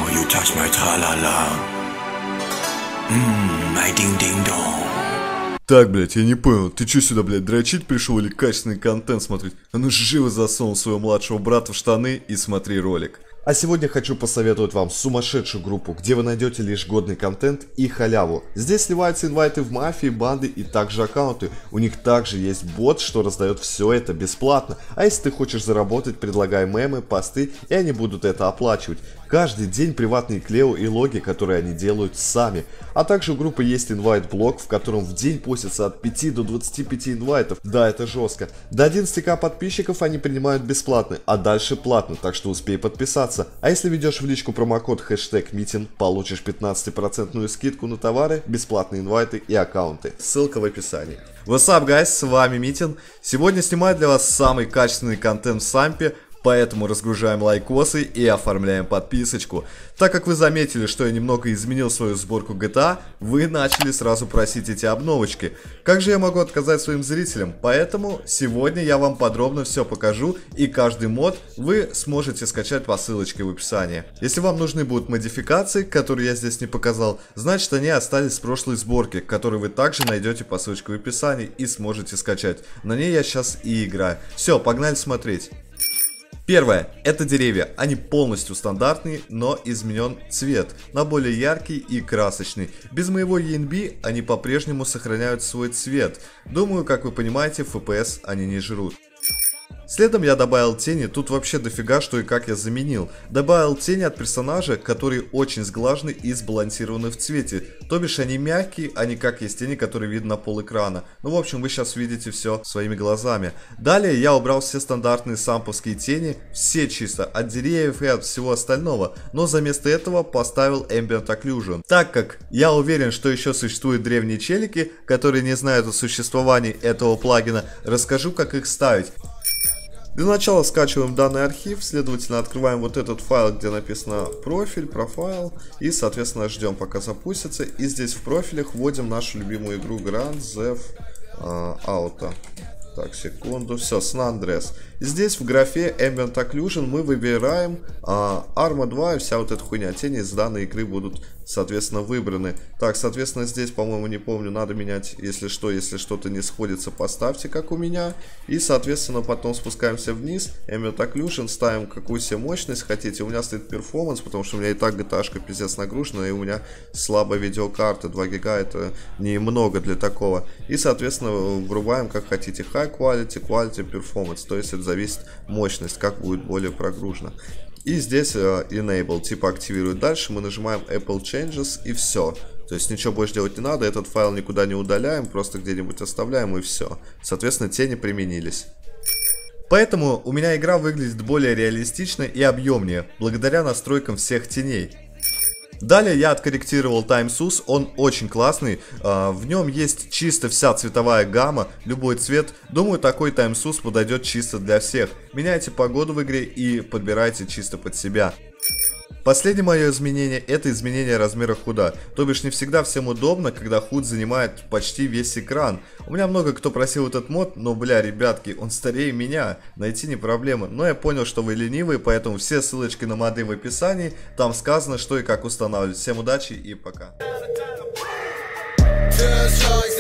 you touch my tra-la-la. My ding-ding-dong. Так, блядь, я не понял, ты чё сюда, блядь, дрочить пришел или качественный контент смотреть? А ну живо засунул своего младшего брата в штаны и смотри ролик. А сегодня хочу посоветовать вам сумасшедшую группу, где вы найдете лишь годный контент и халяву. Здесь сливаются инвайты в мафии, банды и также аккаунты. У них также есть бот, что раздает все это бесплатно. А если ты хочешь заработать, предлагай мемы, посты, и они будут это оплачивать. Каждый день приватные клео и логи, которые они делают сами. А также у группы есть инвайт-блок, в котором в день постится от 5 до 25 инвайтов. Да, это жестко. До 11к подписчиков они принимают бесплатно, а дальше платно, так что успей подписаться. А если ведешь в личку промокод #митинг, получишь 15% скидку на товары, бесплатные инвайты и аккаунты. Ссылка в описании. What's up, guys, с вами Митин. Сегодня снимаю для вас самый качественный контент в Сампе. Поэтому разгружаем лайкосы и оформляем подписочку. Так как вы заметили, что я немного изменил свою сборку GTA, вы начали сразу просить эти обновочки. Как же я могу отказать своим зрителям? Поэтому сегодня я вам подробно все покажу, и каждый мод вы сможете скачать по ссылочке в описании. Если вам нужны будут модификации, которые я здесь не показал, значит они остались с прошлой сборки, которые вы также найдете по ссылочке в описании и сможете скачать. На ней я сейчас и играю. Все, погнали смотреть. Первое, это деревья, они полностью стандартные, но изменен цвет на более яркий и красочный. Без моего ENB они по-прежнему сохраняют свой цвет. Думаю, как вы понимаете, FPS они не жрут. Следом я добавил тени, тут вообще дофига что и как я заменил. Добавил тени от персонажа, которые очень сглажены и сбалансированы в цвете. То бишь они мягкие, а не как есть тени, которые видно на пол экрана. Ну в общем, вы сейчас видите все своими глазами. Далее я убрал все стандартные самповские тени, все чисто, от деревьев и от всего остального. Но заместо этого поставил Ambient Occlusion. Так как я уверен, что еще существуют древние челики, которые не знают о существовании этого плагина, расскажу, как их ставить. Для начала скачиваем данный архив, следовательно открываем вот этот файл, где написано профиль, профайл, и соответственно ждем пока запустится. И здесь в профилях вводим нашу любимую игру Grand Theft Auto. Так, секунду, все, San Andreas. Здесь в графе Ambient Occlusion мы выбираем Arma 2 и вся вот эта хуйня. Тени из данной игры будут, соответственно, выбраны. Так, соответственно, здесь, по-моему, не помню, надо менять, если что-то не сходится, поставьте, как у меня. И, соответственно, потом спускаемся вниз, Ambient Occlusion, ставим какую себе мощность хотите. У меня стоит Performance, потому что у меня и так GTA-шка пиздец нагружена, и у меня слабая видеокарта, 2 гига это немного для такого. И, соответственно, врубаем как хотите, High Quality, Quality, Performance, то есть это зависит мощность, как будет более прогружена. И здесь Enable, типа активирует. Дальше мы нажимаем Apple Changes и все. То есть ничего больше делать не надо, этот файл никуда не удаляем, просто где-нибудь оставляем и все. Соответственно, тени применились. Поэтому у меня игра выглядит более реалистично и объемнее, благодаря настройкам всех теней. Далее я откорректировал TimeSUS, он очень классный, в нем есть чисто вся цветовая гамма, любой цвет. Думаю, такой TimeSUS подойдет чисто для всех. Меняйте погоду в игре и подбирайте чисто под себя. Последнее мое изменение — это изменение размера худа. То бишь не всегда всем удобно, когда худ занимает почти весь экран. У меня много кто просил этот мод, но бля, ребятки, он старее меня, найти не проблема. Но я понял, что вы ленивые, поэтому все ссылочки на моды в описании, там сказано, что и как устанавливать. Всем удачи и пока.